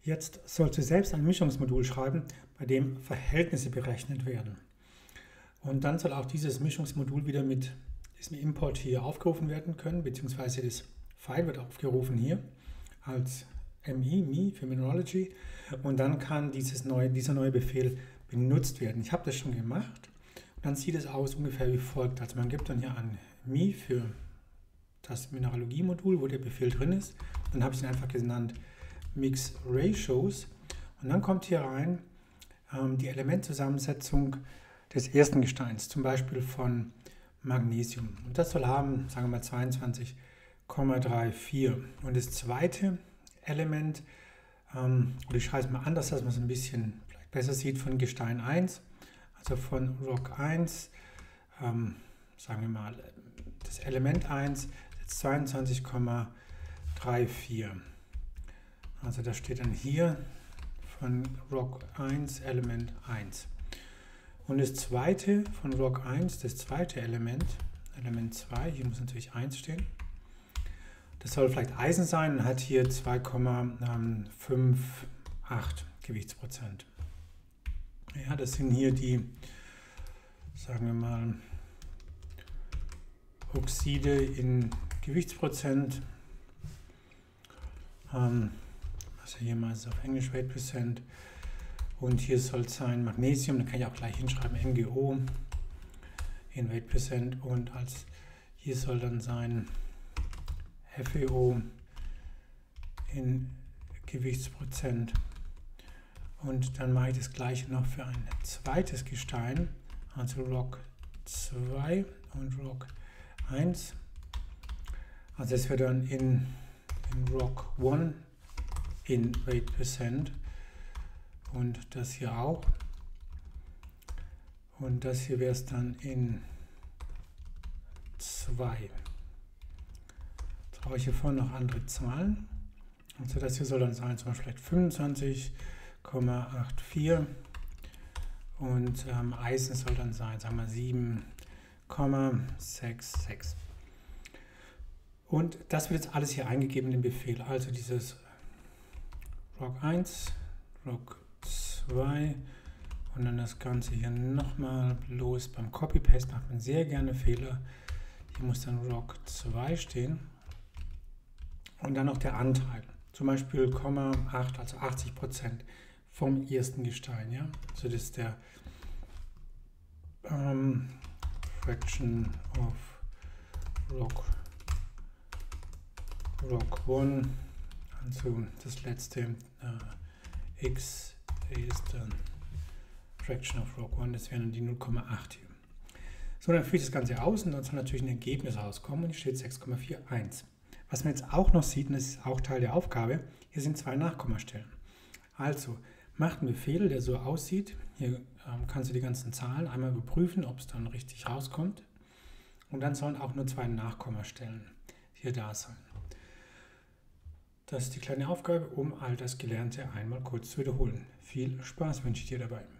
Jetzt sollst du selbst ein Mischungsmodul schreiben, bei dem Verhältnisse berechnet werden. Und dann soll auch dieses Mischungsmodul wieder mit diesem Import hier aufgerufen werden können, beziehungsweise das File wird aufgerufen hier als MI für Mineralogy, und dann kann dieser neue Befehl benutzt werden. Ich habe das schon gemacht und dann sieht es aus ungefähr wie folgt. Also man gibt dann hier an MI für das Mineralogie-Modul, wo der Befehl drin ist. Dann habe ich ihn einfach genannt Mix Ratios und dann kommt hier rein die Elementzusammensetzung des ersten Gesteins, zum Beispiel von Magnesium. Und das soll haben, sagen wir mal 22,34. Und das zweite Element, oder ich schreibe es mal anders, dass man es ein bisschen vielleicht besser sieht, von Gestein 1, also von Rock 1, sagen wir mal, das Element 1 ist 22,34. Also das steht dann hier von Rock 1, Element 1. Und das zweite von Rock 1, das zweite Element, Element 2, hier muss natürlich 1 stehen. Das soll vielleicht Eisen sein und hat hier 2,58 Gewichtsprozent. Ja, das sind hier die, sagen wir mal, Oxide in Gewichtsprozent. Also hier mal ist auf Englisch Weight Percent. Und hier soll es sein Magnesium, da kann ich auch gleich hinschreiben MgO in Weight Percent, und hier soll dann sein FeO in Gewichtsprozent. Und dann mache ich das gleiche noch für ein zweites Gestein, also Rock 2 und Rock 1. Also das wird dann in Rock 1 in Weight Percent. Und das hier auch. Und das hier wäre es dann in 2. Jetzt brauche ich hier vorne noch andere Zahlen. Also das hier soll dann sein, zum Beispiel 25,84. Und Eisen soll dann sein, sagen wir 7,66. Und das wird jetzt alles hier eingegeben in den Befehl. Also dieses Rock 1, Rock 2 und dann das Ganze hier nochmal los. Beim Copy-Paste macht man sehr gerne Fehler. Hier muss dann Rock 2 stehen und dann noch der Anteil. Zum Beispiel 0,8, also 80% vom ersten Gestein. Ja? Also das ist der Fraction of Rock 1, also das letzte X ist dann Fraction of Rock 1, das wären dann die 0,8 hier. So, dann führe ich das Ganze aus und dann soll natürlich ein Ergebnis rauskommen und hier steht 6,41. Was man jetzt auch noch sieht, und das ist auch Teil der Aufgabe, hier sind 2 Nachkommastellen. Also, macht einen Befehl, der so aussieht. Hier kannst du die ganzen Zahlen einmal überprüfen, ob es dann richtig rauskommt. Und dann sollen auch nur 2 Nachkommastellen hier da sein. Das ist die kleine Aufgabe, um all das Gelernte einmal kurz zu wiederholen. Viel Spaß wünsche ich dir dabei.